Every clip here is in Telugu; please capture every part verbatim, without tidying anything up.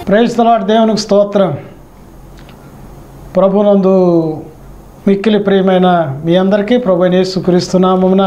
Praise the lord. దేవునికి స్తోత్రం. ప్రభునందు మిక్కిలి ప్రియమైన మీ అందరికీ ప్రభు యేసుక్రీస్తు నామమున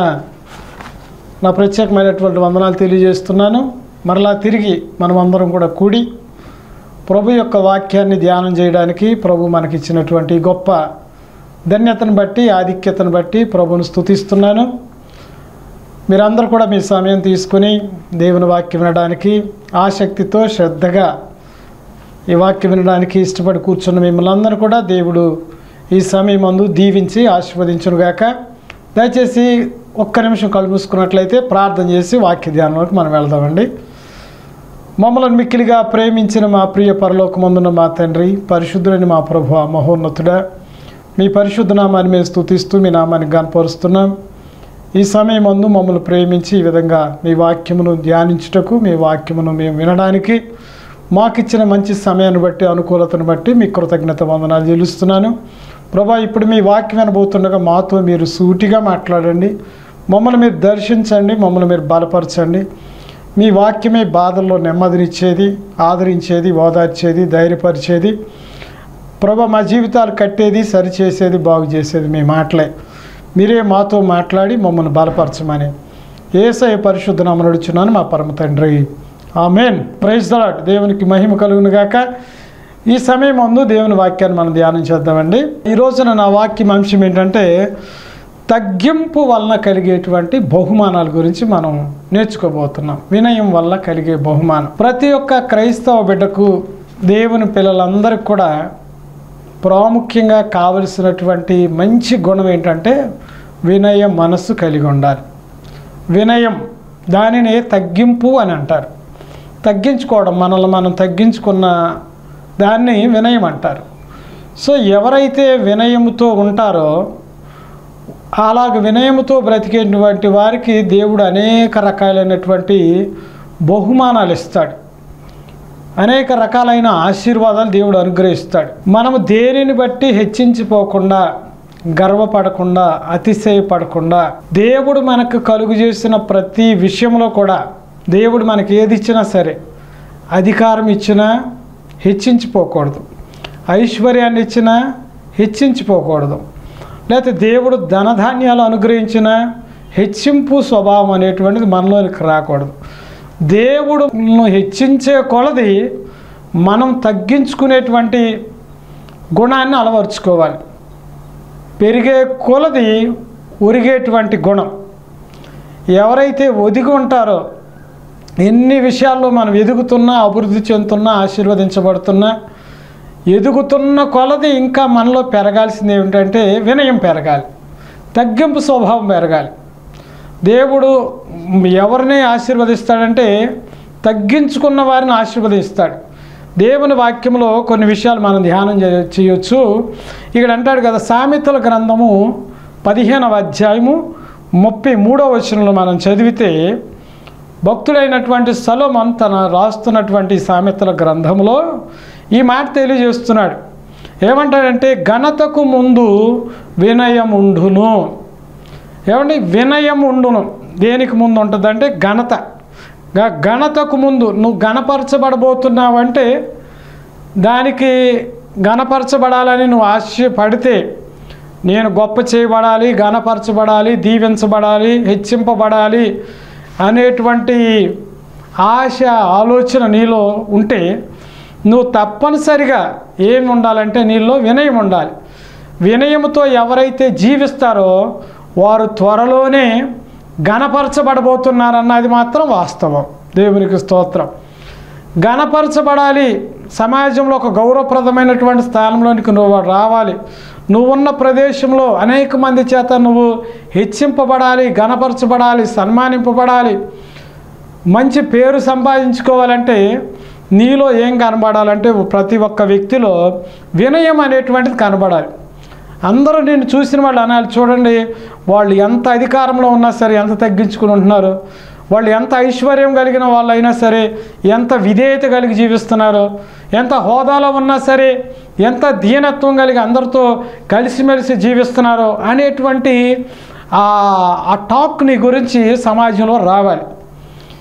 నా ప్రత్యేకమైనటువంటి వందనాలు తెలియజేస్తున్నాను. మరలా తిరిగి మనమందరం కూడా కూడి ప్రభు యొక్క వాక్యాన్ని ధ్యానం చేయడానికి ప్రభు మనకిచ్చినటువంటి గొప్ప ధన్యతను బట్టి ఆధిక్యతను బట్టి ప్రభువును స్తుతిస్తున్నాను. మీరందరూ కూడా మీ సమయం తీసుకుని దేవుని వాక్యం వినడానికి ఆసక్తితో శ్రద్ధగా ఈ వాక్యం వినడానికి ఇష్టపడి కూర్చున్న మిమ్మల్ని అందరూ కూడా దేవుడు ఈ సమయం మందు దీవించి ఆశీర్వదించునుగాక. దయచేసి ఒక్క నిమిషం కళ్ళు మూసుకున్నట్లయితే ప్రార్థన చేసి వాక్య ధ్యానంలోకి మనం వెళ్దామండి. మమ్మల్ని మిక్కిలిగా ప్రేమించిన మా ప్రియ పరలోకమందున్న మా తండ్రి, పరిశుద్ధులని మా ప్రభువా, మహోన్నతుడా, మీ పరిశుద్ధ నామాన్ని మేము స్తుతిస్తూ మీ నామాన్ని గణపరుస్తున్నాం. ఈ సమయం మందు మమ్మల్ని ప్రేమించి ఈ విధంగా మీ వాక్యమును ధ్యానించుటకు, మీ వాక్యమును మేము వినడానికి మాకిచ్చిన మంచి సమయాన్ని బట్టి, అనుకూలతను బట్టి మీ కృతజ్ఞత వందనాలు చెల్లిస్తున్నాను. ప్రభా, ఇప్పుడు మీ వాక్యం వినబోతుండగా మాతో మీరు సూటిగా మాట్లాడండి. మమ్మల్ని మీరు దర్శించండి, మమ్మల్ని మీరు బలపరచండి. మీ వాక్యమే బాధల్లో నెమ్మదినిచ్చేది, ఆదరించేది, ఓదార్చేది, ధైర్యపరిచేది. ప్రభా, మా జీవితాలు కట్టేది, సరిచేసేది, బాగు చేసేది మీ మాటలే. మీరే మాతో మాట్లాడి మమ్మల్ని బలపరచమని యేసయ్య పరిశుద్ధ నామమున అడుగుచున్నాను మా పరమ తండ్రి, ఆమేన్. Praise the lord. దేవునికి మహిమ కలుగును గాక. ఈ సమయం ముందు దేవుని వాక్యాన్ని మనం ధ్యానం చేద్దామండి. ఈ రోజున నా వాక్యం అంశం ఏంటంటే తగ్గింపు వలన కలిగేటువంటి బహుమానాల గురించి మనం నేర్చుకోబోతున్నాం. వినయం వల్ల కలిగే బహుమానం ప్రతి ఒక్క క్రైస్తవ బిడ్డకు, దేవుని పిల్లలందరికీ కూడా ప్రాముఖ్యంగా కావలసినటువంటి మంచి గుణం ఏంటంటే వినయ మనస్సు కలిగి ఉండాలి. వినయం, దానిని తగ్గింపు అని అంటారు. తగ్గించుకోవడం, మనల్ని మనం తగ్గించుకున్న దాన్ని వినయం అంటారు. సో ఎవరైతే వినయముతో ఉంటారో, అలాగ వినయముతో బ్రతికేటువంటి వారికి దేవుడు అనేక రకాలైనటువంటి బహుమానాలు ఇస్తాడు, అనేక రకాలైన ఆశీర్వాదాలు దేవుడు అనుగ్రహిస్తాడు. మనము దేనిని బట్టి హెచ్చించిపోకుండా, గర్వపడకుండా, అతిశయపడకుండా, దేవుడు మనకు కలుగు చేసిన ప్రతి విషయంలో కూడా, దేవుడు మనకి ఏది ఇచ్చినా సరే, అధికారం ఇచ్చినా హెచ్చించిపోకూడదు, ఐశ్వర్యాన్ని ఇచ్చినా హెచ్చించిపోకూడదు, లేకపోతే దేవుడు ధనధాన్యాలు అనుగ్రహించిన హెచ్చింపు స్వభావం అనేటువంటిది మనలోనికి రాకూడదు. దేవుడును హెచ్చించే కొలది మనం తగ్గించుకునేటువంటి గుణాన్ని అలవర్చుకోవాలి. పెరిగే కొలది ఒరిగేటువంటి గుణం. ఎవరైతే ఒదిగి ఉంటారో, ఎన్ని విషయాల్లో మనం ఎదుగుతున్నా, అభివృద్ధి చెందుతున్నా, ఆశీర్వదించబడుతున్నా, ఎదుగుతున్న కొలది ఇంకా మనలో పెరగాల్సింది ఏమిటంటే వినయం పెరగాలి, తగ్గింపు స్వభావం పెరగాలి. దేవుడు ఎవరిని ఆశీర్వదిస్తాడంటే తగ్గించుకున్న వారిని ఆశీర్వదిస్తాడు. దేవుని వాక్యంలో కొన్ని విషయాలు మనం ధ్యానం చేయొచ్చు. ఇక్కడ అంటాడు కదా, సామెతల గ్రంథము పదిహేనవ అధ్యాయము ముప్పై మూడవ వచనంలో మనం చదివితే, భక్తుడైనటువంటి సొలొమోను తన రాస్తున్నటువంటి సామెతల గ్రంథంలో ఈ మాట తెలియజేస్తున్నాడు. ఏమంటాడంటే, ఘనతకు ముందు వినయం ఉండును. ఏమండి, వినయం ఉండును దేనికి ముందు ఉంటుందంటే ఘనత. ఘనతకు ముందు నువ్వు ఘనపరచబడబోతున్నావంటే, దానికి ఘనపరచబడాలని నువ్వు ఆశపడితే, నేను గొప్ప చేయబడాలి, ఘనపరచబడాలి, దీవించబడాలి, హెచ్చింపబడాలి అనేటువంటి ఆశ, ఆలోచన నీలో ఉంటే, నువ్వు తప్పనిసరిగా ఏమి ఉండాలంటే నీలో వినయం ఉండాలి. వినయముతో ఎవరైతే జీవిస్తారో వారు త్వరలోనే ఘనపరచబడబోతున్నారన్నది మాత్రం వాస్తవం. దేవునికి స్తోత్రం. ఘనపరచబడాలి, సమాజంలో ఒక గౌరవప్రదమైనటువంటి స్థానంలోనికి నువ్వు రావాలి, నువ్వున్న ప్రదేశంలో అనేక మంది చేత నువ్వు హెచ్చింపబడాలి, ఘనపరచబడాలి, సన్మానింపబడాలి, మంచి పేరు సంపాదించుకోవాలంటే నీలో ఏం కనబడాలంటే ప్రతి ఒక్క వ్యక్తిలో వినయం అనేటువంటిది కనబడాలి. అందరూ నేను చూసిన వాళ్ళు అనాలి, చూడండి వాళ్ళు ఎంత అధికారంలో ఉన్నా సరే ఎంత తగ్గించుకుని ఉంటున్నారు, వాళ్ళు ఎంత ఐశ్వర్యం కలిగిన వాళ్ళు అయినా సరే ఎంత విధేయత కలిగి జీవిస్తున్నారు, ఎంత హోదాలో ఉన్నా సరే ఎంత దీనత్వం కలిగి అందరితో కలిసిమెలిసి జీవిస్తున్నారో అనేటువంటి ఆ టాక్ నీ గురించి సమాజంలో రావాలి.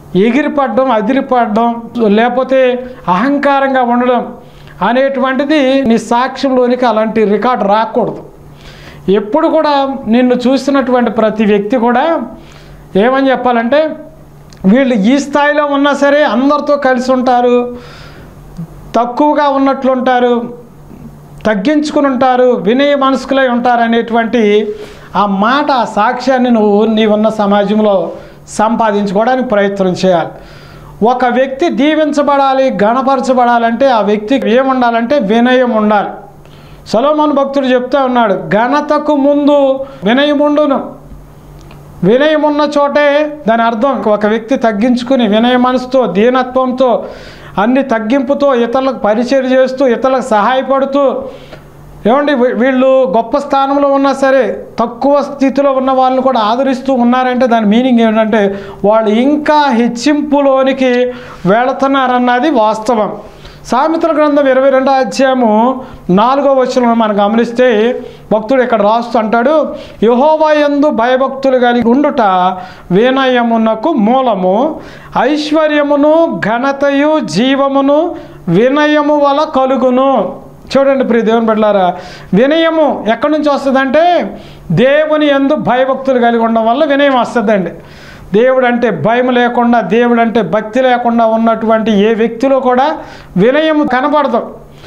ఎగిరిపడడం, అదిరిపడడం, లేకపోతే అహంకారంగా ఉండడం అనేటువంటిది నీ సాక్ష్యంలోనికి అలాంటి రికార్డు రాకూడదు. ఎప్పుడు కూడా నిన్ను చూసినటువంటి ప్రతి వ్యక్తి కూడా ఏమని చెప్పాలంటే, వీళ్ళు ఈ స్థాయిలో ఉన్నా సరే అందరితో కలిసి ఉంటారు, తక్కువగా ఉన్నట్లుంటారు, తగ్గించుకుని ఉంటారు, వినయ మనస్కులై ఉంటారు అనేటువంటి ఆ మాట, ఆ సాక్ష్యాన్ని నువ్వు నీ ఉన్న సమాజంలో సంపాదించుకోవడానికి ప్రయత్నం చేయాలి. ఒక వ్యక్తి దీవించబడాలి, గణపరచబడాలంటే ఆ వ్యక్తికి ఏముండాలంటే వినయం ఉండాలి. సొలొమోను భక్తుడు చెప్తా ఉన్నాడు, ఘనతకు ముందు వినయముండును. వినయం ఉన్న చోటే దాని అర్థం ఒక వ్యక్తి తగ్గించుకుని వినయ మనసుతో, దీనత్వంతో, అన్ని తగ్గింపుతో ఇతరులకు పరిచయం చేస్తూ, ఇతరులకు సహాయపడుతూ, ఏమండి వీళ్ళు గొప్ప స్థానంలో ఉన్నా సరే తక్కువ స్థితిలో ఉన్న వాళ్ళని కూడా ఆదరిస్తూ ఉన్నారంటే దాని మీనింగ్ ఏంటంటే వాళ్ళు ఇంకా హెచ్చింపులోనికి వెళుతున్నారన్నది వాస్తవం. సామెతల గ్రంథం ఇరవై రెండో అధ్యాయము నాలుగో వచనం మనం గమనిస్తే భక్తుడు ఇక్కడ రాస్తూ అంటాడు, యెహోవా యందు భయభక్తులు కలిగి ఉండుట వినయమునకు మూలము, ఐశ్వర్యమును ఘనతయు జీవమును వినయము వల్ల కలుగును. చూడండి ప్రియ దేవుని బిడ్డలారా, వినయము ఎక్కడి నుంచి వస్తుందంటే దేవుని యందు భయభక్తులు కలిగి ఉండడం వల్ల వినయం వస్తుందండి. దేవుడు అంటే భయం లేకుండా, దేవుడు అంటే భక్తి లేకుండా ఉన్నటువంటి ఏ వ్యక్తిలో కూడా వినయం కనపడదు.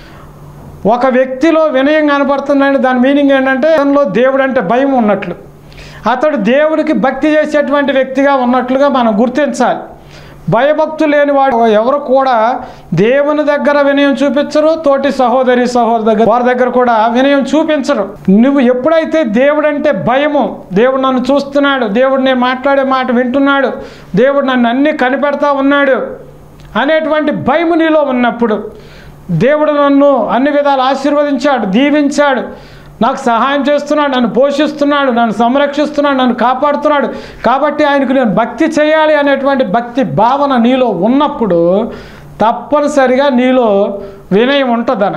ఒక వ్యక్తిలో వినయం కనపడుతుందంటే దాని మీనింగ్ ఏంటంటే అతనిలో దేవుడు అంటే భయం ఉన్నట్లు, అతడు దేవుడికి భక్తి చేసేటువంటి వ్యక్తిగా ఉన్నట్లుగా మనం గుర్తించాలి. భయభక్తులు లేని వాడు ఎవరు కూడా దేవుని దగ్గర వినయం చూపించరు, తోటి సహోదరి సహోదరు దగ్గర వారి దగ్గర కూడా వినయం చూపించరు. నువ్వు ఎప్పుడైతే దేవుడంటే భయము, దేవుడు నన్ను చూస్తున్నాడు, దేవుడు నేను మాట్లాడే మాట వింటున్నాడు, దేవుడు నన్ను అన్నీ కనిపెడతా ఉన్నాడు అనేటువంటి భయము నీలో ఉన్నప్పుడు, దేవుడు నన్ను అన్ని విధాలు ఆశీర్వదించాడు, దీవించాడు, నాకు సహాయం చేస్తున్నాడు, నన్ను పోషిస్తున్నాడు, నన్ను సంరక్షిస్తున్నాడు, నన్ను కాపాడుతున్నాడు, కాబట్టి ఆయనకు నేను భక్తి చేయాలి అనేటువంటి భక్తి భావన నీలో ఉన్నప్పుడు తప్పనిసరిగా నీలో వినయం ఉంటుందన.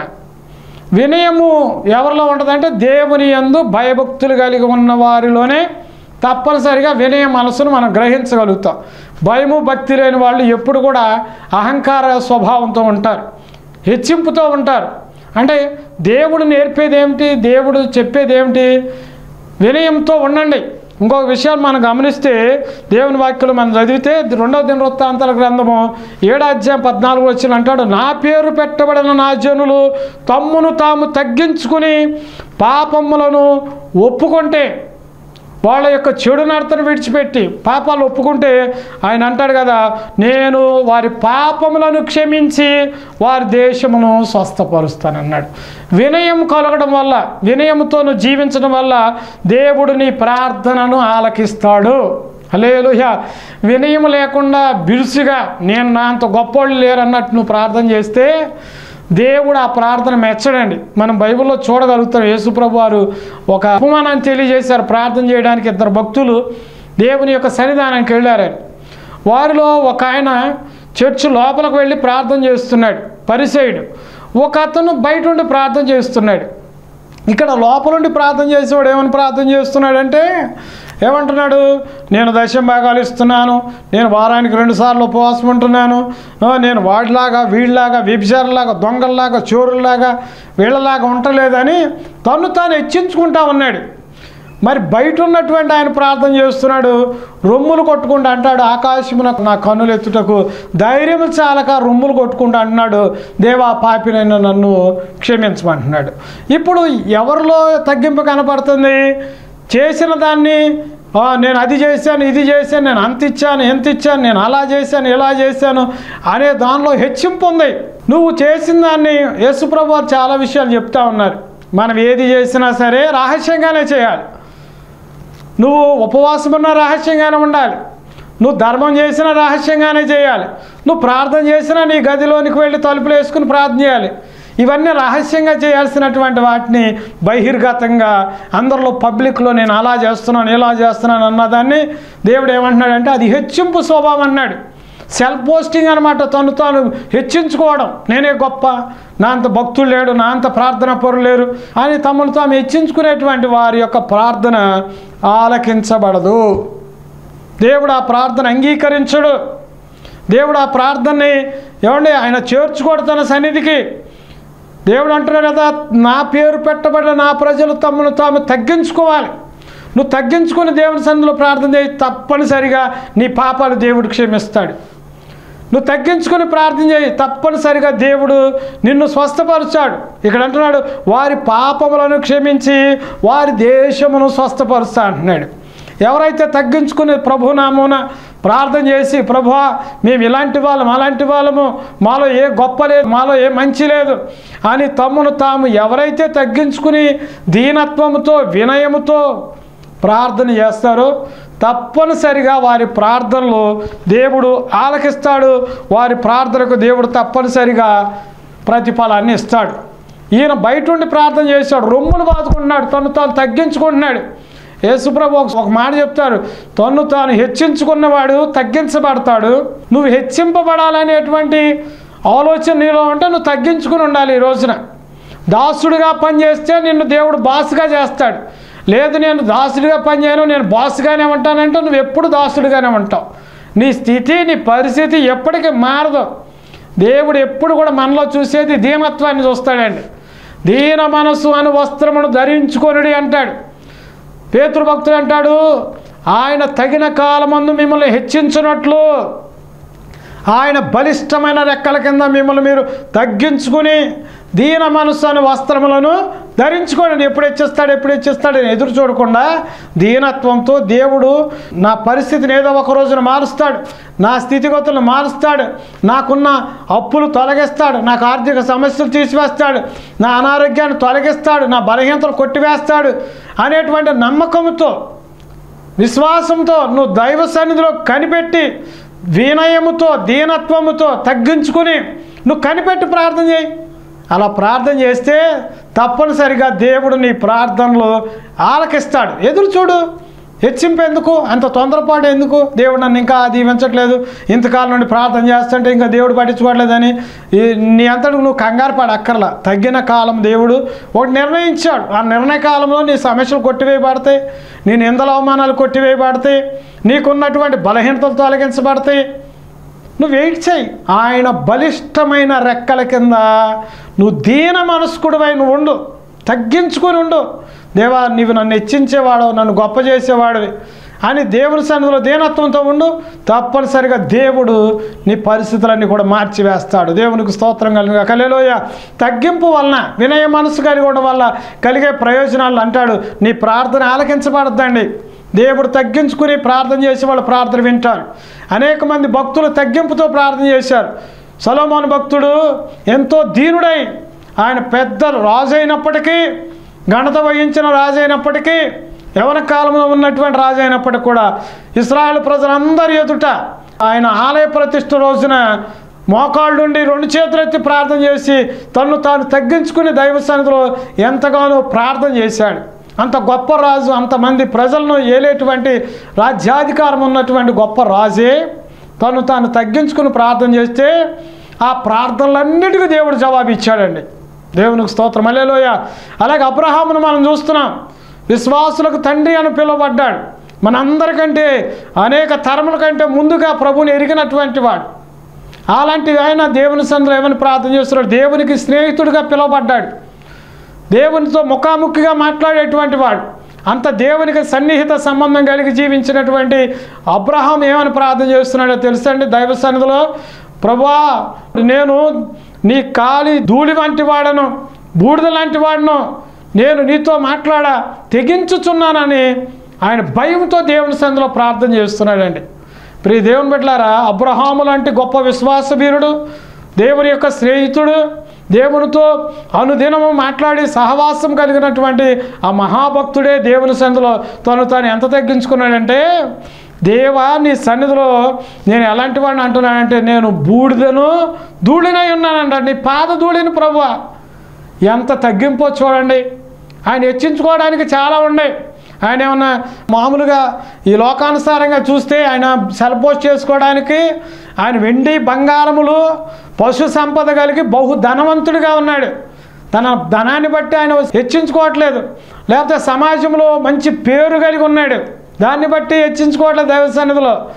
వినయము ఎవరిలో ఉంటుందంటే దేవుని యందు భయభక్తులు కలిగి ఉన్న వారిలోనే తప్పనిసరిగా వినయ మనసును మనం గ్రహించగలుగుతాం. భయము భక్తి లేని వాళ్ళు ఎప్పుడు కూడా అహంకార స్వభావంతో ఉంటారు, హెచ్చింపుతో ఉంటారు. అంటే దేవుడు నేర్పేది ఏమిటి, దేవుడు చెప్పేది ఏమిటి? వినయంతో ఉండండి. ఇంకొక విషయం మనం గమనిస్తే దేవుని వాక్యలు మనం చదివితే రెండవ దినవృత్తాంతాల గ్రంథము ఏడో అధ్యాయం పద్నాలుగు వచ్చిన అంటాడు, నా పేరు పెట్టబడిన నా జనులు తమ్మును తాము తగ్గించుకుని పాపములను ఒప్పుకుంటే, వాళ్ళ యొక్క చెడు నడతను విడిచిపెట్టి పాపాలు ఒప్పుకుంటే ఆయన అంటాడు కదా, నేను వారి పాపములను క్షమించి వారి దేశమును స్వస్థపరుస్తానన్నాడు. వినయం కలగడం వల్ల, వినయంతోను జీవించడం వల్ల దేవుడు నీ ప్రార్థనను ఆలకిస్తాడు. హల్లెలూయా. వినయం లేకుండా బిరుసుగా నేను నా అంత గొప్పోళ్ళు లేరన్నట్టు నువ్వు ప్రార్థన చేస్తే దేవుడు ఆ ప్రార్థన మెచ్చడండి. మనం బైబిల్లో చూడగలుగుతాం, యేసుప్రభు వారు ఒక ఉపమానాన్ని తెలియజేశారు. ప్రార్థన చేయడానికి ఇద్దరు భక్తులు దేవుని యొక్క సన్నిధానానికి వెళ్ళారని. వారిలో ఒక ఆయన చర్చి లోపలికి వెళ్ళి ప్రార్థన చేస్తున్నాడు, పరిసయ్యుడు. ఒక అతను బయట ఉండి ప్రార్థన చేస్తున్నాడు. ఇక్కడ లోపల ఉండి ప్రార్థన చేసేవాడు ఏమని ప్రార్థన చేస్తున్నాడంటే ఏమంటున్నాడు, నేను దశమ భాగాలు ఇస్తున్నాను, నేను వారానికి రెండు సార్లు ఉపవాసం ఉంటున్నాను, నేను వాడిలాగా వీళ్ళలాగా వ్యభిచారులాగా దొంగల్లాగా చోరుల్లాగా వీళ్ళలాగా ఉండలేదని తను తాను హెచ్చించుకుంటా ఉన్నాడు. మరి బయట ఉన్నటువంటి ఆయన ప్రార్థన చేస్తున్నాడు, రొమ్ములు కొట్టుకుంటూ అంటాడు, ఆకాశమునకు నా కన్నులు ఎత్తుటకు ధైర్యం చాలక రొమ్ములు కొట్టుకుంటూ అంటున్నాడు, దేవా పాపినైనా నన్ను క్షమించమంటున్నాడు. ఇప్పుడు ఎవరిలో తగ్గింపు కనపడుతుంది? చేసిన దాన్ని నేను అది చేశాను, ఇది చేశాను, నేను అంత ఇచ్చాను, ఎంత ఇచ్చాను, నేను అలా చేశాను, ఇలా చేశాను అనే దానిలో హెచ్చింపు ఉంది. నువ్వు చేసిన దాన్ని యేసుప్రభు వారు చాలా విషయాలు చెప్తా ఉన్నారు. మనం ఏది చేసినా సరే రహస్యంగానే చేయాలి. నువ్వు ఉపవాసం ఉన్న రహస్యంగానే ఉండాలి, నువ్వు ధర్మం చేసినా రహస్యంగానే చేయాలి, నువ్వు ప్రార్థన చేసినా నీ గదిలోనికి వెళ్ళి తలుపులు వేసుకుని ప్రార్థన చేయాలి. ఇవన్నీ రహస్యంగా చేయాల్సినటువంటి వాటిని బహిర్గతంగా అందరిలో పబ్లిక్లో నేను అలా చేస్తున్నాను ఇలా చేస్తున్నాను అన్నదాన్ని దేవుడు ఏమంటున్నాడంటే అది హెచ్చింపు స్వభావం అన్నాడు. సెల్ఫ్ పోస్టింగ్ అనమాట, తను తాను హెచ్చించుకోవడం, నేనే గొప్ప, నా అంత భక్తులు లేడు, నా అంత ప్రార్థన పరులు లేరు అని తమను తాము హెచ్చించుకునేటువంటి వారి యొక్క ప్రార్థన ఆలకించబడదు. దేవుడు ఆ ప్రార్థన అంగీకరించడు. దేవుడు ఆ ప్రార్థనని ఏమండి ఆయన చేర్చుకోడు తన సన్నిధికి. దేవుడు అంటున్నాడు కదా, నా పేరు పెట్టబడిన నా ప్రజలు తమను తాము తగ్గించుకోవాలి. నువ్వు తగ్గించుకుని దేవుని సన్నిధిలో ప్రార్థన చేయి, తప్పనిసరిగా నీ పాపాలు దేవుడు క్షమిస్తాడు. నువ్వు తగ్గించుకుని ప్రార్థన చేయి, తప్పనిసరిగా దేవుడు నిన్ను స్వస్థపరుచాడు. ఇక్కడ అంటున్నాడు, వారి పాపములను క్షమించి వారి దేశమును స్వస్థపరుస్తా అంటున్నాడు. ఎవరైతే తగ్గించుకుని ప్రభునామమున ప్రార్థన చేసి, ప్రభువా మేము ఇలాంటి వాళ్ళం అలాంటి వాళ్ళము, మాలో ఏ గొప్ప లేదు, మాలో ఏ మంచి లేదు అని తమను తాము ఎవరైతే తగ్గించుకుని దీనత్వముతో వినయముతో ప్రార్థన చేస్తారో తప్పనిసరిగా వారి ప్రార్థనలు దేవుడు ఆలకిస్తాడు. వారి ప్రార్థనకు దేవుడు తప్పనిసరిగా ప్రతిఫలాన్ని ఇస్తాడు. ఈయన బయట ఉండి ప్రార్థన చేశాడు, రొమ్ములు బాదుకుంటున్నాడు, తను తాను తగ్గించుకుంటున్నాడు. యేసుప్రభు ఒక మాట చెప్తారు, తను తాను హెచ్చించుకున్నవాడు తగ్గించబడతాడు. నువ్వు హెచ్చింపబడాలనేటువంటి ఆలోచన నీలో ఉంటే నువ్వు తగ్గించుకుని ఉండాలి. ఈ రోజున దాసుడిగా పనిచేస్తే నిన్ను దేవుడు బాస్గా చేస్తాడు. లేదు నేను దాసుడిగా పనిచేయను, నేను బాస్గానే ఉంటానంటే నువ్వు ఎప్పుడు దాసుడిగానే ఉంటావు. నీ స్థితి నీ పరిస్థితి ఎప్పటికీ మారదు. దేవుడు ఎప్పుడు కూడా మనలో చూసేది దీనత్వాన్ని చూస్తాడండి. దీన మనసు అను వస్త్రమును ధరించుకొనుడి అంటాడు. పేతురు భక్తుడు అంటాడు, ఆయన తగిన కాలమందు మిమ్మల్ని హెచ్చించినట్లు ఆయన బలిష్టమైన రెక్కల కింద మిమ్మల్ని మీరు తగ్గించుకుని దీన మనస్సు అనే వస్త్రములను ధరించుకోండి. ఎప్పుడు హెచ్చిస్తాడు ఎప్పుడు హెచ్చిస్తాడు అని ఎదురు చూడకుండా దీనత్వంతో దేవుడు నా పరిస్థితిని ఏదో ఒక రోజున మారుస్తాడు, నా స్థితిగతులను మారుస్తాడు, నాకున్న అప్పులు తొలగిస్తాడు, నాకు ఆర్థిక సమస్యలు తీసివేస్తాడు, నా అనారోగ్యాన్ని తొలగిస్తాడు, నా బలహీనతలు కొట్టివేస్తాడు అనేటువంటి నమ్మకంతో విశ్వాసంతో నువ్వు దైవ సన్నిధిలో కనిపెట్టి వినయముతో దీనత్వముతో తగ్గించుకుని నువ్వు కనిపెట్టి ప్రార్థన చేయి. అలా ప్రార్థన చేస్తే తప్పనిసరిగా దేవుడు నీ ప్రార్థనలు ఆలకిస్తాడు. ఎదురు చూడు, హెచ్చింపు ఎందుకు, అంత తొందరపాటు ఎందుకు, దేవుడు నన్ను ఇంకా దీవించట్లేదు, ఇంతకాలం నుండి ప్రార్థన చేస్తుంటే ఇంకా దేవుడు పట్టించుకోవట్లేదని నీ అంతటి నువ్వు కంగారు పడ అక్కర్లా. తగ్గిన కాలం దేవుడు ఒకటి నిర్ణయించాడు. ఆ నిర్ణయ కాలంలో నీ సమస్యలు కొట్టివేయబడతాయి, నీ నిందల అవమానాలు కొట్టివేయబడతాయి, నీకున్నటువంటి బలహీనతలు తొలగించబడతాయి. నువ్వు వెయిట్ చేయి. ఆయన బలిష్టమైన రెక్కల కింద నువ్వు దీన మనస్కుడివై నువ్వు ఉండు, తగ్గించుకొని ఉండు. దేవా నీవు నన్ను హెచ్చించేవాడు, నన్ను గొప్ప చేసేవాడివి అని దేవుని సన్నిధిలో దీనత్వంతో ఉండు. తప్పనిసరిగా దేవుడు నీ పరిస్థితులన్నీ కూడా మార్చివేస్తాడు. దేవునికి స్తోత్రం కలిగిన హల్లెలూయా. తగ్గింపు వలన వినయ మనసు కలిగి ఉండడం వల్ల కలిగే ప్రయోజనాలు అంటాడు, నీ ప్రార్థన ఆలకించబడద్దండి. దేవుడు తగ్గించుకుని ప్రార్థన చేసి వాళ్ళ ప్రార్థన వింటారు. అనేక మంది భక్తులు తగ్గింపుతో ప్రార్థన చేశారు. సొలొమోను భక్తుడు ఎంతో దీనుడై ఆయన పెద్ద రాజు అయినప్పటికీ, ఘనత వహించిన రాజు అయినప్పటికీ, యవన కాలంలో ఉన్నటువంటి రాజు అయినప్పటికీ కూడా ఇశ్రాయేలు ప్రజలందరి ఎదుట ఆయన ఆలయ ప్రతిష్ఠ రోజున మోకాళ్ళుండి రెండు చేతులెత్తి ప్రార్థన చేసి తను తాను తగ్గించుకుని దైవ సన్నిధిలో ఎంతగానో ప్రార్థన చేశాడు. అంత గొప్ప రాజు, అంతమంది ప్రజలను ఏలేటువంటి రాజ్యాధికారం ఉన్నటువంటి గొప్ప రాజే తను తాను తగ్గించుకుని ప్రార్థన చేస్తే ఆ ప్రార్థనలన్నిటికీ దేవుడు జవాబు ఇచ్చాడండి. దేవునికి స్తోత్రం హల్లెలూయా. అలాగే అబ్రహామును మనం చూస్తున్నాం, విశ్వాసులకు తండ్రి అని పిలువబడ్డాడు. మనందరికంటే అనేక తరముల కంటే ముందుగా ప్రభుని ఎరిగినటువంటి వాడు. అలాంటి ఆయన దేవుని సన్నిధిలో ఏమని ప్రార్థన చేస్తున్నాడు, దేవునికి స్నేహితుడిగా పిలువబడ్డాడు, దేవునితో ముఖాముఖిగా మాట్లాడేటువంటి వాడు. అంత దేవునికి సన్నిహిత సంబంధం కలిగి జీవించినటువంటి అబ్రహాం ఏమని ప్రార్థన చేస్తున్నాడో తెలుసండి దైవ సన్నిధిలో, ప్రభువా నేను నీ కాలి ధూళి వంటి వాడను, బూడిద లాంటి వాడను, నేను నీతో మాట్లాడా తెగించుచున్నానని ఆయన భయంతో దేవుని సన్నిధిలో ప్రార్థన చేస్తున్నాడండి. ప్రియ దేవుని బిడ్డలారా, అబ్రహాము లాంటి గొప్ప విశ్వాస వీరుడు, దేవుని యొక్క స్నేహితుడు, దేవునితో అనుదినము మాట్లాడి సహవాసం కలిగినటువంటి ఆ మహాభక్తుడే దేవుని సన్నిధిలో తను తాను ఎంత తగ్గించుకున్నాడంటే, దేవా నీ సన్నిధిలో నేను ఎలాంటి వాడిని అంటున్నానంటే నేను బూడిదను ధూళినై ఉన్నానంట, నీ పాద ధూళిని ప్రభువా. ఎంత తగ్గింపో చూడండి. ఆయన హెచ్చించుకోవడానికి చాలా ఉన్నాయి. ఆయన ఏమన్నా మామూలుగా ఈ లోకానుసారంగా చూస్తే ఆయన సెల్పోజ్ చేసుకోవడానికి ఆయన వెండి బంగారములు పశు సంపద కలిగి బహు ధనవంతుడిగా ఉన్నాడు. తన ధనాన్ని బట్టి ఆయన హెచ్చించుకోవట్లేదు, లేకపోతే సమాజంలో మంచి పేరు కలిగి ఉన్నాడు, దాన్ని బట్టి హెచ్చించుకోవట్లేదు దైవ సన్నిధిలో,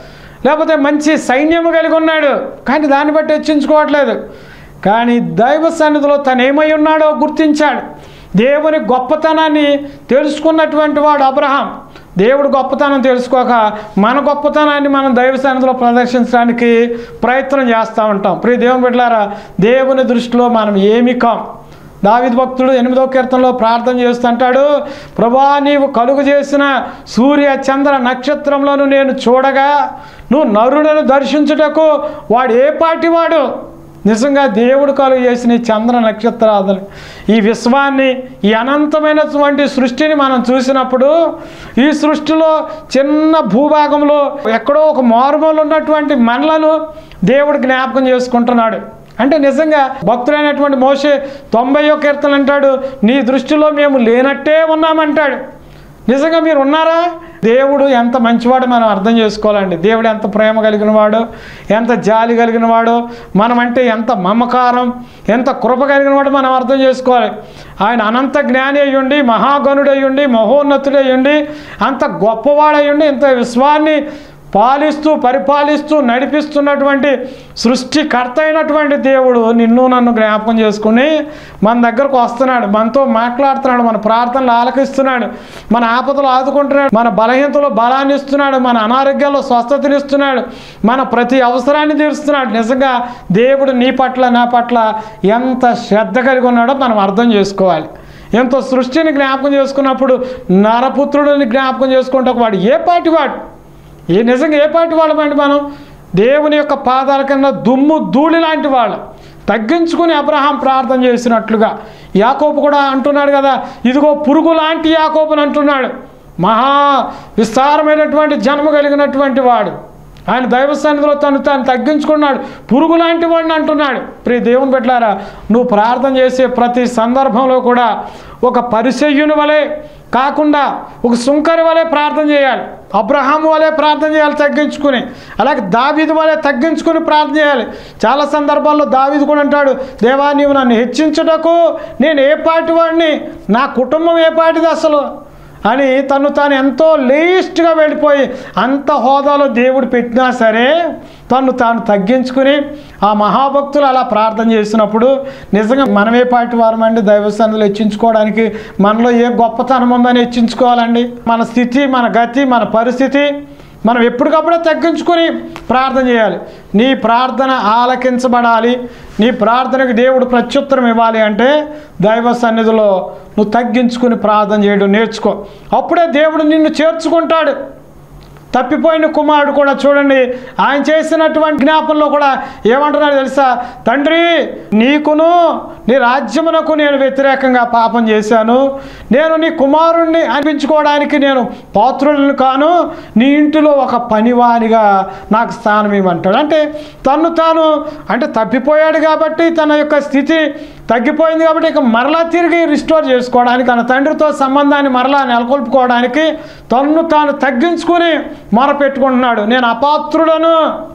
లేకపోతే మంచి సైన్యము కలిగి ఉన్నాడు, కానీ దాన్ని బట్టి హెచ్చించుకోవట్లేదు. కానీ దైవ సన్నిధిలో తను ఏమై ఉన్నాడో గుర్తించాడు. దేవుని గొప్పతనాన్ని తెలుసుకున్నటువంటి వాడు అబ్రహాం. దేవుడు గొప్పతనం తెలుసుకోక మన గొప్పతనాన్ని మనం దైవ సన్నిధిలో ప్రదర్శించడానికి ప్రయత్నం చేస్తూ ఉంటాం. ప్రియ దేవుని బిడ్డలారా, దేవుని దృష్టిలో మనం ఏమి కాం. దావీదు భక్తుడు ఎనిమిదవ కీర్తనలో ప్రార్థన చేస్తుంటాడు, ప్రభువా నీవు కలుగు చేసిన సూర్య చంద్ర నక్షత్రంలోను నేను చూడగా నువ్వు నరులను దర్శించుటకు వాడు ఏ పాటి వాడు. నిజంగా దేవుడు కలుగు చేసిన ఈ చంద్ర నక్షత్రాలు, ఈ విశ్వాన్ని, ఈ అనంతమైనటువంటి సృష్టిని మనం చూసినప్పుడు ఈ సృష్టిలో చిన్న భూభాగంలో ఎక్కడో ఒక మారుమూల ఉన్నటువంటి మనలను దేవుడు జ్ఞాపకం చేసుకుంటున్నాడు. అంటే నిజంగా భక్తులైనటువంటి మోషే తొంభైయో కీర్తన అంటాడు, నీ దృష్టిలో మేము లేనట్టే ఉన్నామంటాడు. నిజంగా మీరు ఉన్నారా? దేవుడు ఎంత మంచివాడో మనం అర్థం చేసుకోవాలండి. దేవుడు ఎంత ప్రేమ కలిగిన వాడో, ఎంత జాలి కలిగిన వాడో, మనమంటే ఎంత మమకారం, ఎంత కృప కలిగిన వాడో మనం అర్థం చేసుకోవాలి. ఆయన అనంత జ్ఞాని అయ్యుండి, మహాగణుడయ్యుండి, మహోన్నతుడయ్యుండి, అంత గొప్పవాడయ్యుండి, ఇంత విశ్వాన్ని పాలిస్తూ పరిపాలిస్తూ నడిపిస్తున్నటువంటి సృష్టికర్త అయినటువంటి దేవుడు నిన్ను నన్ను జ్ఞాపకం చేసుకుని మన దగ్గరకు వస్తున్నాడు, మనతో మాట్లాడుతున్నాడు, మన ప్రార్థనలు ఆలకిస్తున్నాడు, మన ఆపదలు ఆదుకుంటున్నాడు, మన బలహీనతలో బలాన్ని ఇస్తున్నాడు, మన అనారోగ్యాల్లో స్వస్థతనిస్తున్నాడు, మన ప్రతి అవసరాన్ని తీరుస్తున్నాడు. నిజంగా దేవుడు నీ పట్ల నా పట్ల ఎంత శ్రద్ధ కలిగి ఉన్నాడో మనం అర్థం చేసుకోవాలి. ఎంతో సృష్టిని జ్ఞాపకం చేసుకున్నప్పుడు నరపుత్రుడిని జ్ఞాపకం చేసుకుంటే వాడు ఏ పాటి వాడు, ఏ నిజంగా ఏ పాటి వాళ్ళమండి మనం? దేవుని యొక్క పాదాల కింద దుమ్ము ధూళి లాంటి వాళ్ళు. తగ్గించుకుని అబ్రహాం ప్రార్థన చేసినట్లుగా యాకోబు కూడా అంటున్నాడు కదా, ఇదిగో పురుగు లాంటి యాకోబుని అంటున్నాడు. మహా విస్తారమైనటువంటి జన్మ కలిగినటువంటి వాడు. ఆయన దైవ సన్నిధిలో తను తాను తగ్గించుకున్నాడు, పురుగు లాంటి వాడిని అంటున్నాడు. ప్రియ దేవుని బిడ్డలారా, నువ్వు ప్రార్థన చేసే ప్రతి సందర్భంలో కూడా ఒక పరిసయ్యుని వలె కాకుండా ఒక సుంకరి వలె ప్రార్థన చేయాలి. అబ్రహాము వలె ప్రార్థన చేయాలి తగ్గించుకుని. అలాగే దావీదు వలె తగ్గించుకుని ప్రార్థన చేయాలి. చాలా సందర్భాల్లో దావీదు కూడా అంటాడు, దేవా నీవు నన్ను హెచ్చించుటకు నేను ఏ పాటి వాడిని, నా కుటుంబం ఏ పాటిది అసలు అని తను తాను ఎంతో లేస్ట్గా వెళ్ళిపోయి అంత హోదాలో దేవుడు పెట్టినా సరే తను తాను తగ్గించుకుని ఆ మహాభక్తులు అలా ప్రార్థన చేసినప్పుడు నిజంగా మనమే పాటి వారమండి దైవ సన్నిధిలో హెచ్చించుకోవడానికి. మనలో ఏ గొప్పతనం ఉందని హెచ్చించుకోవాలండి. మన స్థితి, మన గతి, మన పరిస్థితి మనం ఎప్పటికప్పుడే తగ్గించుకొని ప్రార్థన చేయాలి. నీ ప్రార్థన ఆలకించబడాలి, నీ ప్రార్థనకు దేవుడు ప్రత్యుత్తరం ఇవ్వాలి అంటే దైవ సన్నిధిలో నువ్వు తగ్గించుకుని ప్రార్థన చేయడం నేర్చుకో. అప్పుడే దేవుడు నిన్ను చేర్చుకుంటాడు. తప్పిపోయిన కుమారుడు కూడా చూడండి, ఆయన చేసినటువంటి జ్ఞాపనలో కూడా ఏమంటున్నాడు తెలుసా? తండ్రి, నీకును నీ రాజ్యమునకు నేను వ్యతిరేకంగా పాపం చేశాను, నేను నీ కుమారుణ్ణి అనిపించుకోవడానికి నేను పాత్రులను కాను, నీ ఇంటిలో ఒక పనివానిగా నాకు స్థానం ఇవ్వమంటాడు. అంటే తను తాను అంటే తప్పిపోయాడు కాబట్టి తన యొక్క స్థితి తగ్గిపోయింది కాబట్టి ఇక మరలా తిరిగి రిస్టోర్ చేసుకోవడానికి, తన తండ్రితో సంబంధాన్ని మరలా నెలకొల్పుకోవడానికి తన్ను తాను తగ్గించుకుని మొరపెట్టుకుంటున్నాడు. నేను అపాత్రుడను.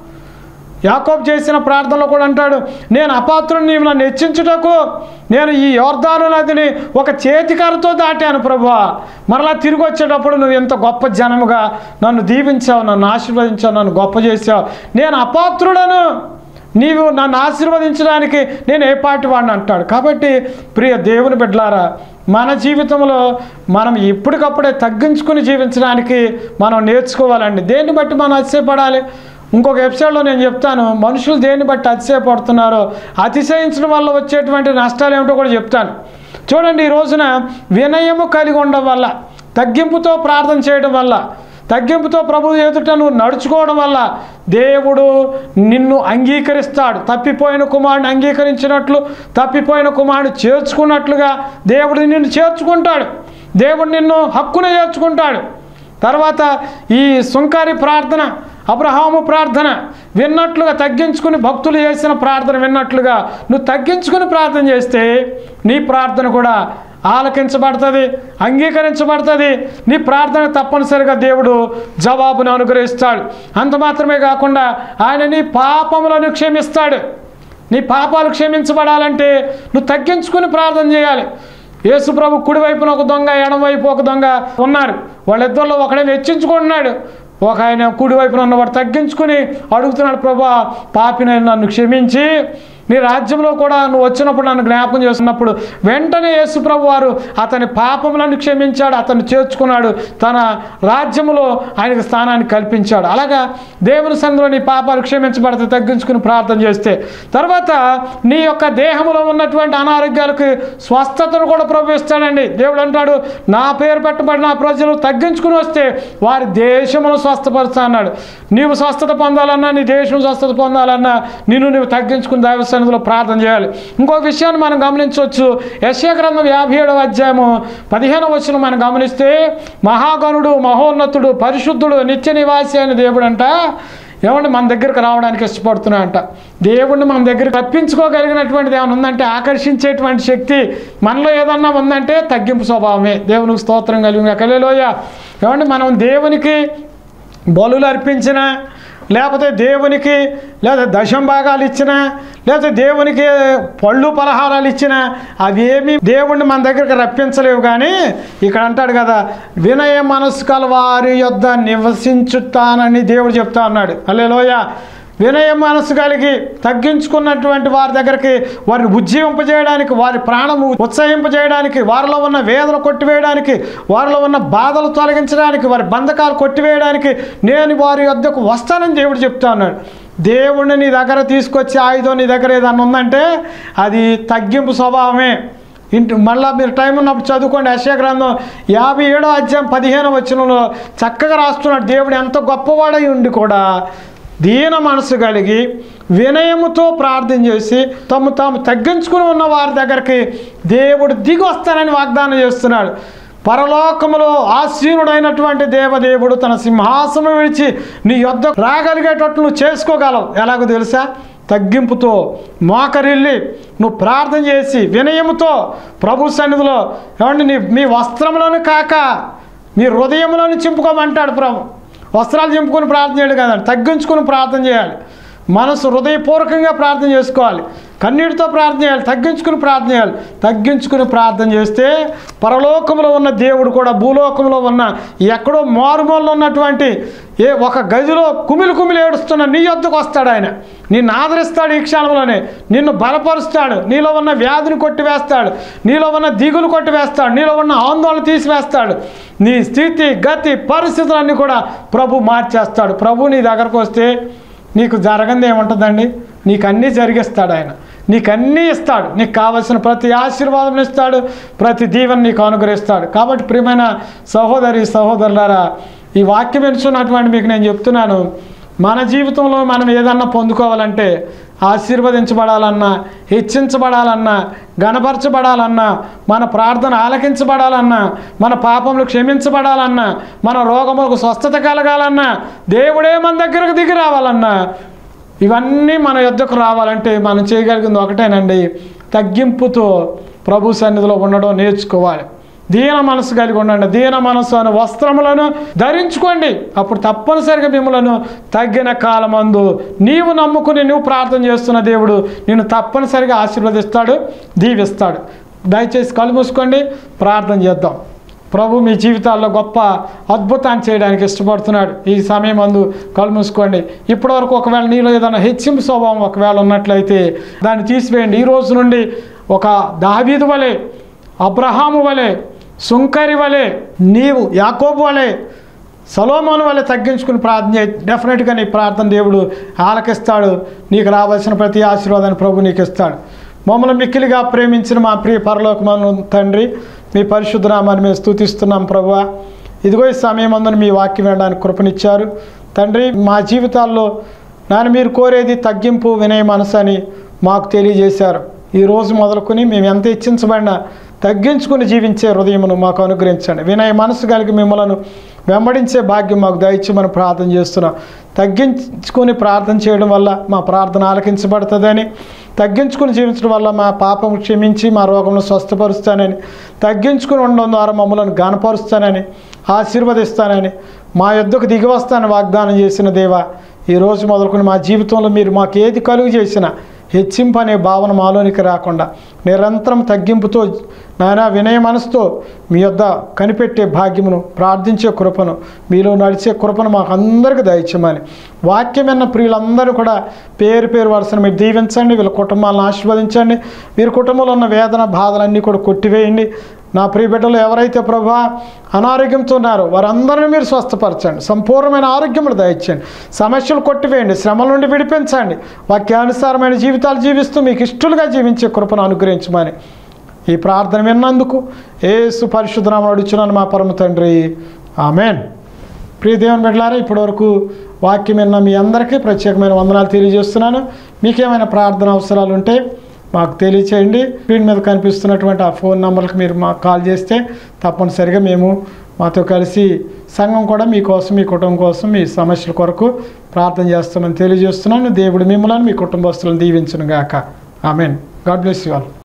యాకోబు చేసిన ప్రార్థనలో కూడా అంటాడు, నేను అపాత్రుని, నీవు నన్ను హెచ్చించుటకు నేను ఈ యోర్దాను నదిని ఒక చేతికరతో దాటాను ప్రభువా, మరలా తిరిగి వచ్చేటప్పుడు నువ్వు ఎంత గొప్ప జనముగా నన్ను దీవించావు, నన్ను ఆశీర్వదించావు, నన్ను గొప్ప చేసావు. నేను అపాత్రుడను, నీవు నన్ను ఆశీర్వదించడానికి నేను ఏ పాటి వాడిని అంటాడు. కాబట్టి ప్రియ దేవుని బిడ్డలారా, మన జీవితంలో మనం ఎప్పటికప్పుడే తగ్గించుకుని జీవించడానికి మనం నేర్చుకోవాలండి. దేన్ని బట్టి మనం అతిశయపడాలి? ఇంకొక ఎపిసోడ్లో నేను చెప్తాను, మనుషులు దేన్ని బట్టి అతిశయపడుతున్నారో, అతిశయించడం వల్ల వచ్చేటువంటి నష్టాలు ఏమిటో కూడా చెప్తాను. చూడండి, ఈ రోజున వినయము కలిగి ఉండడం వల్ల, తగ్గింపుతో ప్రార్థన చేయడం వల్ల, తగ్గింపుతో ప్రభు ఎదుట నువ్వు నడుచుకోవడం వల్ల దేవుడు నిన్ను అంగీకరిస్తాడు. తప్పిపోయిన కుమారుని అంగీకరించినట్లు, తప్పిపోయిన కుమారుని చేర్చుకున్నట్లుగా దేవుడు నిన్ను చేర్చుకుంటాడు. దేవుడు నిన్ను హక్కున చేర్చుకుంటాడు. తర్వాత ఈ సుంకరి ప్రార్థన, అబ్రహాము ప్రార్థన విన్నట్లుగా తగ్గించుకుని భక్తులు చేసిన ప్రార్థన విన్నట్లుగా నువ్వు తగ్గించుకుని ప్రార్థన చేస్తే నీ ప్రార్థన కూడా ఆలకించబడుతుంది, అంగీకరించబడుతుంది. నీ ప్రార్థన తప్పనిసరిగా దేవుడు జవాబును అనుగ్రహిస్తాడు. అంత మాత్రమే కాకుండా ఆయన నీ పాపములను క్షమిస్తాడు. నీ పాపాలు క్షమించబడాలంటే నువ్వు తగ్గించుకుని ప్రార్థన చేయాలి. యేసు ప్రభు కుడివైపున ఒక దొంగ, ఎడమవైపు ఒక దొంగ ఉన్నారు. వాళ్ళిద్దరిలో ఒకడే హెచ్చించుకుంటున్నాడు. ఒక ఆయన కుడివైపున ఉన్నవాడు తగ్గించుకుని అడుగుతున్నాడు, ప్రభువా పాపిని నన్ను క్షమించి నీ రాజ్యంలో కూడా నువ్వు వచ్చినప్పుడు నన్ను జ్ఞాపకం చేస్తున్నప్పుడు వెంటనే యేసు ప్రభు వారు అతని పాపములను క్షమించాడు, అతను చేర్చుకున్నాడు, తన రాజ్యములో ఆయనకు స్థానాన్ని కల్పించాడు. అలాగా దేవుని సన్నిధిలో నీ పాపాలు క్షమించబడితే తగ్గించుకుని ప్రార్థన చేస్తే, తర్వాత నీ యొక్క దేహంలో ఉన్నటువంటి అనారోగ్యాలకు స్వస్థతను కూడా ప్రభు ఇస్తాడండి. దేవుడు అంటాడు, నా పేరు పెట్టబడిన ప్రజలు తగ్గించుకుని వస్తే వారి దేశమును స్వస్థపరుస్తా అన్నాడు. నీవు స్వస్థత పొందాలన్నా, నీ దేశం స్వస్థత పొందాలన్నా నిన్ను నువ్వు తగ్గించుకుని దైవ సన్నిధిలో ప్రార్థన చేయాలి. ఇంకొక విషయాన్ని మనం గమనించవచ్చు. యెషయా గ్రంథం యాభై ఏడవ అధ్యాయము పదిహేనవ వచనం మనం గమనిస్తే, మహాగణుడు, మహోన్నతుడు, పరిశుద్ధుడు, నిత్య నివాసి అయిన దేవుడు అంట ఏమంటే మన దగ్గరకు రావడానికి ఇష్టపడుతున్నా అంట. దేవుడిని మన దగ్గర తప్పించుకోగలిగినటువంటిది ఏమైనా ఉందంటే, ఆకర్షించేటువంటి శక్తి మనలో ఏదన్నా ఉందంటే తగ్గింపు స్వభావమే. దేవునికి స్తోత్రం కలిగిన హల్లెలూయా. ఏమంటే మనం దేవునికి బలులు అర్పించిన, లేకపోతే దేవునికి లేదా దశం భాగాలు ఇచ్చినా, లేకపోతే దేవునికి పళ్ళు పలహారాలు ఇచ్చినా అవేమీ దేవుణ్ణి మన దగ్గరికి రప్పించలేవు. కానీ ఇక్కడ అంటాడు కదా, వినయ మనసు కల వారి యొద్ద నివసించుతానని దేవుడు చెప్తా ఉన్నాడు. హల్లెలూయా. వినయ మనసు కలిగి తగ్గించుకున్నటువంటి వారి దగ్గరికి, వారిని ఉజ్జీవింపజేయడానికి, వారి ప్రాణము ఉత్సహింపజేయడానికి, వారిలో ఉన్న వేదన కొట్టివేయడానికి, వారిలో ఉన్న బాధలు తొలగించడానికి, వారి బంధకాలు కొట్టివేయడానికి నేను వారి యొద్దకు వస్తానని దేవుడు చెప్తా ఉన్నాడు. దేవుడిని నీ దగ్గర తీసుకొచ్చి ఆయుధం నీ దగ్గర ఏదన్నా ఉందంటే అది తగ్గింపు స్వభావమే. ఇంటి మళ్ళీ మీరు టైం ఉన్నప్పుడు చదువుకోండి. యెషయా గ్రంథం యాభై ఏడో అధ్యాయం పదిహేను వచనంలో చక్కగా రాస్తున్నాడు. దేవుడు ఎంత గొప్పవాడై ఉండి కూడా దీన మనసు కలిగి వినయముతో ప్రార్థన చేసి తమ తాము తగ్గించుకుని ఉన్న వారి దగ్గరికి దేవుడు దిగి వస్తానని వాగ్దానం చేస్తున్నాడు. పరలోకములో ఆసీనుడైనటువంటి దేవదేవుడు తన సింహాసనం విడిచి నీ యొద్ద రాగలిగేటట్లు నువ్వు చేసుకోగలవు. ఎలాగో తెలుసా? తగ్గింపుతో మోకరిల్లి నువ్వు ప్రార్థన చేసి వినయముతో ప్రభు సన్నిధిలో ఏమంటే నీ మీ వస్త్రంలోని కాక మీ హృదయంలోని చింపుకోమంటాడు ప్రభు. వస్త్రాలు చింపుకొని ప్రార్థన చేయడం కదండి, తగ్గించుకొని ప్రార్థన చేయాలి. మనసు హృదయపూర్వకంగా ప్రార్థన చేసుకోవాలి, కన్నీటితో ప్రార్థన చేయాలి, తగ్గించుకుని ప్రార్థన చేయాలి. తగ్గించుకుని ప్రార్థన చేస్తే పరలోకంలో ఉన్న దేవుడు కూడా భూలోకంలో ఉన్న ఎక్కడో మారుమూలలో ఉన్నటువంటి ఏ ఒక గదిలో కుమిలి కుమిలి ఏడుస్తున్న నీ యొద్దకు వస్తాడు. ఆయన నిన్ను ఆదరిస్తాడు, ఈ క్షణంలోనే నిన్ను బలపరుస్తాడు, నీలో ఉన్న వ్యాధిని కొట్టివేస్తాడు, నీలో ఉన్న దిగులు కొట్టివేస్తాడు, నీలో ఉన్న ఆందోళన తీసివేస్తాడు. నీ స్థితి గతి పరిస్థితులన్నీ కూడా ప్రభు మార్చేస్తాడు. ప్రభు నీ దగ్గరకు వస్తే నీకు జరగంది ఏముంటుందండి? నీకు అన్నీ జరిగిస్తాడు. ఆయన నీకు అన్నీ ఇస్తాడు, నీకు కావలసిన ప్రతి ఆశీర్వాదం ఇస్తాడు, ప్రతి దీవెన నీకు అనుగ్రహిస్తాడు. కాబట్టి ప్రియమైన సహోదరి సహోదరులారా, ఈ వాక్యం వినుచున్నటువంటి మీకు నేను చెప్తున్నాను, మన జీవితంలో మనం ఏదన్నా పొందుకోవాలంటే, ఆశీర్వదించబడాలన్నా, హెచ్చించబడాలన్నా, గణపరచబడాలన్నా, మన ప్రార్థన ఆలకించబడాలన్నా, మన పాపములు క్షమించబడాలన్నా, మన రోగములకు స్వస్థత కలగాలన్నా, దేవుడే మన దగ్గరకు దిగి రావాలన్నా, ఇవన్నీ మన యొద్దకు రావాలంటే మనం చేయగలిగింది ఒకటేనండి, తగ్గింపుతో ప్రభు సన్నిధిలో ఉండడం నేర్చుకోవాలి. దీన మనసు కలిగి ఉండండి. దీన మనసు అనే వస్త్రములను ధరించుకోండి. అప్పుడు తప్పనిసరిగా మిమ్మలను తగ్గిన కాలమందు నీవు నమ్ముకుని నువ్వు ప్రార్థన చేస్తున్న దేవుడు నిన్ను తప్పనిసరిగా ఆశీర్వదిస్తాడు, దీవిస్తాడు. దయచేసి కళ్ళు మూసుకోండి, ప్రార్థన చేద్దాం. ప్రభు మీ జీవితాల్లో గొప్ప అద్భుతాన్ని చేయడానికి ఇష్టపడుతున్నాడు. ఈ సమయం అందు కళ్ళు మూసుకోండి. ఇప్పటివరకు ఒకవేళ నీలో ఏదైనా హెచ్చింపు స్వభావం ఒకవేళ ఉన్నట్లయితే దాన్ని తీసివేయండి. ఈ రోజు నుండి ఒక దావీదు వలె, అబ్రహాము వలె, సుంకరి వలె, నీవు యాకోబు వలె, సొలొమోను వలె తగ్గించుకుని ప్రార్థన చేయి. డెఫినెట్గా నీ ప్రార్థన దేవుడు ఆలకిస్తాడు. నీకు రావాల్సిన ప్రతి ఆశీర్వాదాన్ని ప్రభు నీకు ఇస్తాడు. మమ్మల్ని మిక్కిలిగా ప్రేమించిన మా ప్రియ పరలోకమందు తండ్రి, మీ పరిశుద్ధ నామాన్ని మేము స్తుతిస్తున్నాం ప్రభువా. ఇదిగో ఈ సమయం అందున మీ వాక్యం వినడానికి కృపనిచ్చారు తండ్రి. మా జీవితాల్లో నాన్న మీరు కోరేది తగ్గింపు, వినయ మనసు అని మాకు తెలియజేశారు. ఈ రోజు మొదలుకొని మేము ఎంత హెచ్చించబడినా తగ్గించుకుని జీవించే హృదయమును మాకు అనుగ్రహించండి. వినయ మనసు కలిగి మిమ్మల్ని వెంబడించే భాగ్యం మాకు దయచేయమని ప్రార్థన చేస్తున్నాం. తగ్గించుకొని ప్రార్థన చేయడం వల్ల మా ప్రార్థన ఆలకించబడుతుందని, తగ్గించుకుని జీవించడం వల్ల మా పాపం క్షమించి మా రోగమును స్వస్థపరుస్తానని, తగ్గించుకుని ఉండడం ద్వారా మమ్మల్ని గణపరుస్తానని, ఆశీర్వదిస్తానని, మా యొద్దకు దిగి వస్తానని వాగ్దానం చేసిన దేవా, ఈరోజు మొదలుకొని మా జీవితంలో మీరు మాకు ఏది కలుగు చేసినా, హెచ్చింపు అనే భావన మాలోనికి రాకుండా నిరంతరం తగ్గింపుతో నాయన వినయ మనసుతో మీ యొద్ద కనిపెట్టే భాగ్యమును, ప్రార్థించే కృపను, మీలో నడిచే కృపను మాకు అందరికీ దయచేయమని వాక్యమైన ప్రియులందరూ కూడా పేరు పేరు వరుసను మీరు దీవించండి. వీళ్ళ కుటుంబాలను ఆశీర్వదించండి. వీరి కుటుంబంలో ఉన్న వేదన బాధలన్నీ కూడా కొట్టివేయండి. నా ప్రియ బిడ్డలు ఎవరైతే ప్రభా అనారోగ్యంతో ఉన్నారో వారందరినీ మీరు స్వస్థపరచండి. సంపూర్ణమైన ఆరోగ్యములు దయచేయండి. సమస్యలు కొట్టివేయండి. శ్రమల నుండి విడిపించండి. వాక్యానుసారమైన జీవితాలు జీవిస్తూ మీకు ఇష్టలుగా జీవించే కృపను అనుగ్రహించమని ఈ ప్రార్థన విన్నందుకు యేసు పరిశుద్ధ నామమున అడుగుచున్నాను మా పరమ తండ్రి, ఆమెన్. ప్రియ దేవుని బిడ్డలారా, ఇప్పటివరకు వాక్యం విన్న మీ అందరికీ ప్రత్యేకమైన వందనాలు తెలియజేస్తున్నాను. మీకేమైనా ప్రార్థన అవసరాలు ఉంటే మాకు తెలియచేయండి. స్క్రీన్ మీద కనిపిస్తున్నటువంటి ఆ ఫోన్ నెంబర్కి మీరు మాకు కాల్ చేస్తే తప్పనిసరిగా మేము మాతో కలిసి సంఘం కూడా మీకోసం, మీ కుటుంబం కోసం, మీ సమస్యల కొరకు ప్రార్థన చేస్తామని తెలియజేస్తున్నాను. దేవుడు మిమ్మల్ని మీ కుటుంబస్తులను దీవించును గాక. Amen. God bless you all.